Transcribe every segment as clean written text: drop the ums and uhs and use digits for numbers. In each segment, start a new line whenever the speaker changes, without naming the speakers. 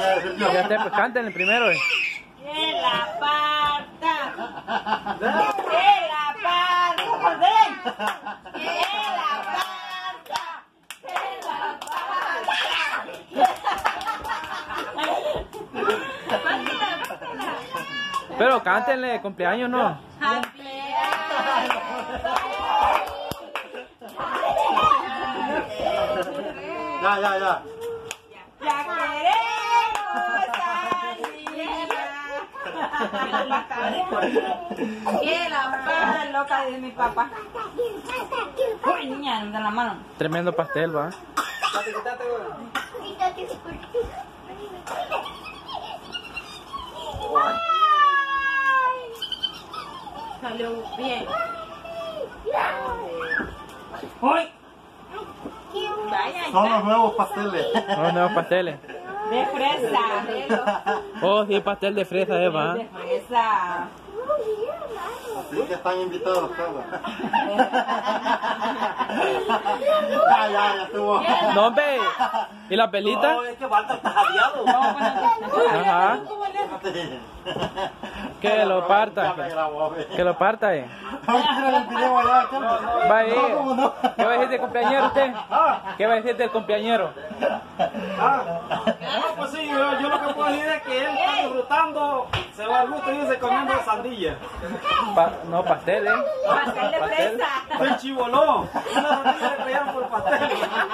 Ya esté, pues cántenle primero.
Que la parta. Que la parta. ¡Joder! Que la parta. Que la parta.
Pero cántenle, cumpleaños no.
Ya.
Ya queremos que la parta loca de mi papá. Uy, niña, no me da la mano.
Tremendo pastel, va.
Salió bien. ¡Uy! Vaya,
Son los nuevos pasteles.
Los nuevos pasteles.
de fresa.
Oh, sí, pastel de fresa, va.
De fresa.
Así que están invitados todos. Ya estuvo.
No, hombre. ¿Y la pelita?
No, es que Walter está jadeado.
Ajá. Que lo parta. Que lo parta, Va ahí. ¿Qué va a decir del compañero usted? ¿Qué va a decir del compañero?
No, pues sí, yo lo que puedo decir es que él está disfrutando, se va al gusto y se comiendo sandía.
No, pastel,
Pastel de fresa.
El chibolón. Una sandía le trajeron por pastel.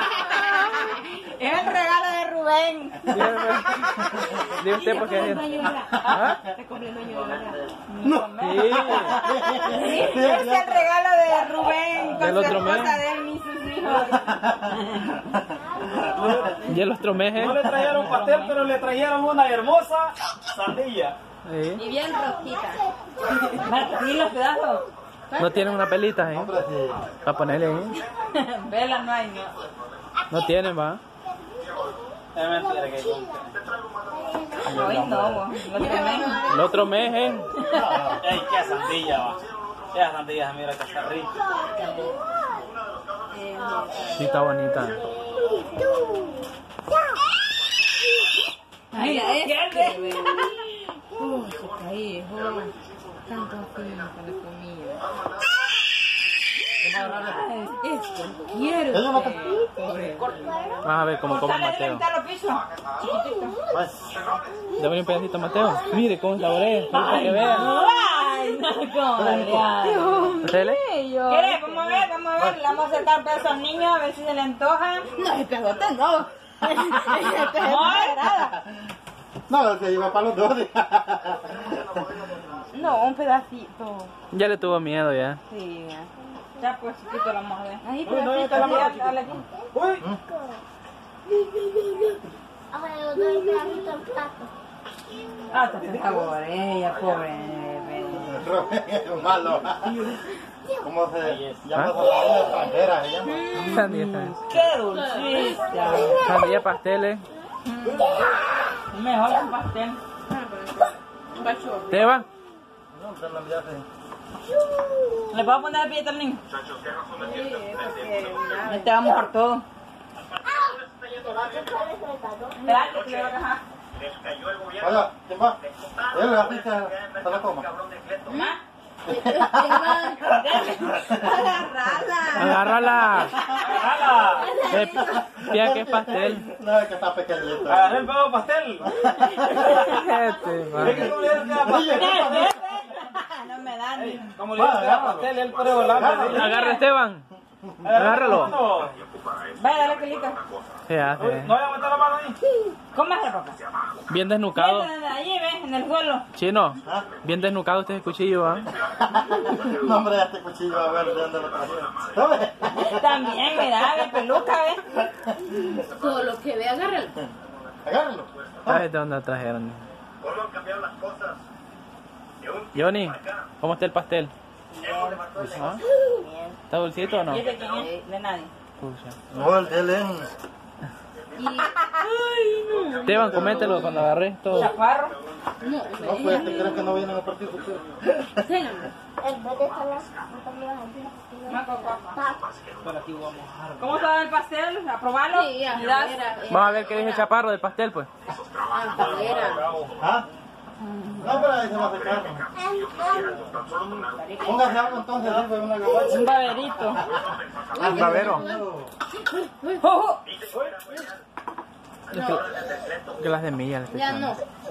Es el regalo de Rubén.
Diga usted por qué. ¿Ah?
No.
Sí.
Es el regalo de Rubén con
Del
su
otro mes.
esposa de él y sus hijos.
¿Y el otro mes,
No le trajeron pastel, pero le trajeron una hermosa sandía.
Sí.
Y bien rojita. ¿Y los pedazos?
No tienen una pelita, para ponerle ahí.
Vela no hay, no.
No tienen, va.
Es mentira que hay.
Hoy no,
El otro mes,
Ey, qué sandía va. Qué sandía, mira que está rica.
Sí, está bonita.
Ay, este. Uy, se caí, tanto afín para la comida. Esto, quiero.
Vamos a ver cómo come Mateo. Dame un pedacito a Mateo. Mire cómo saborea, para que vean.
Ay, no, cómo.
¿Ustedes?
¿Quieres? Vamos a ver. Le vamos a acercar pedazo al niño a ver si se le antoja. No, el pegote no.
No, se iba para los dos.
No, un pedacito.
Ya le tuvo miedo ya.
Sí, ya pues chiquito la vamos a ver. Ahí,
Uy, no,
pedacito,
está la
sí,
mano,
dale aquí.
Uy,
Ah, te saborea, pobre.
Malo. ¿Cómo se llama esa sandía extranjera? Se llama.
Sandía,
Qué dulcita.
sandía, pasteles.
Mejor que un pastel.
¿Esteban?
No, se la enviaste.
¿Le puedo poner el pie al niño? Te va a mojar todo. Espérate, que le voy a dejar.
Oiga, ¿quién va? Él así se la coma.
¿Mamá? Agárrala.
Agárrala.
¡Agárrala!
Pía que es pastel.
No, es que está pequeñito.
Agarré el pedo de pastel.
Este, va.
Es que como le dieron cada pastel.
No me da ni.
Como le dieron cada pastel, él puede volar.
Agarra Esteban. Agárralo.
Vaya, dale pelito.
¿Qué hace?
No voy a meter la mano ahí.
¿Cómo es la ropa?
Bien desnucado.
Allí, ves, en el suelo.
Chino, bien desnucado este es el cuchillo, ¿va?
No, hombre, este cuchillo a ver de dónde lo trajeron. ¿Sabes?
También, mira, de peluca, ¿ves?
Todo lo que ve, agárralo.
Agárrenlo.
¿Sabes de dónde lo trajeron? Johnny, ¿cómo está el pastel? ¿Ah? ¿Está dulcito o no?
¿Y ese quién es? De nadie.
Pucha.
No, el de él es.
Esteban, coméntelo cuando agarré todo.
Chaparro.
No,
No, pues, ¿te crees que no vienen a partir de ustedes?
¿Cómo estaba el pastel? ¿Aprobarlo?
Sí, ya,
Mirad.
Vamos a ver qué dice el chaparro del pastel, pues.
Afuera.
¿Ah? No, pero ahí se va a secar. Póngase algo entonces, así fue una gabacha.
Un baberito.
Un babero.
¡Ojo!
Que las de milla le estoy
Ya
echando.
no.